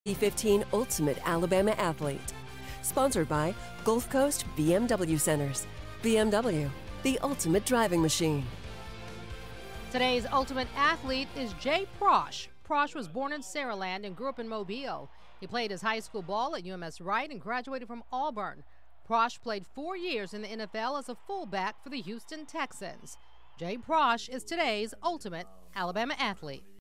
2015 Ultimate Alabama Athlete. Sponsored by Gulf Coast BMW Centers. BMW, the ultimate driving machine. Today's Ultimate Athlete is Jay Prosch. Prosch was born in Saraland and grew up in Mobile. He played his high school ball at UMS Wright and graduated from Auburn. Prosch played 4 years in the NFL as a fullback for the Houston Texans. Jay Prosch is today's Ultimate Alabama Athlete.